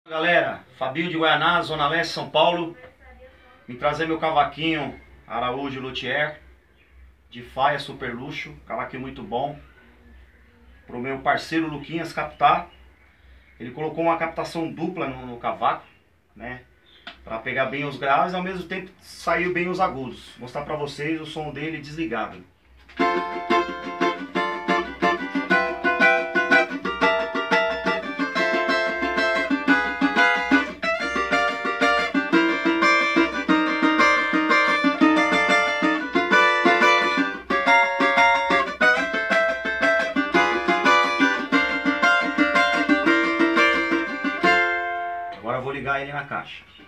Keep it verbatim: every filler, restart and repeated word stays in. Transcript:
Galera, Fabinho de Guaianá, Zona Leste, São Paulo. Vim trazer meu cavaquinho Araújo Luthier de faia super luxo, cavaquinho muito bom, pro meu parceiro Luquinhas captar. Ele colocou uma captação dupla no, no cavaco, né, para pegar bem os graves e ao mesmo tempo saiu bem os agudos. Vou mostrar para vocês o som dele desligado. Agora eu vou ligar ele na caixa.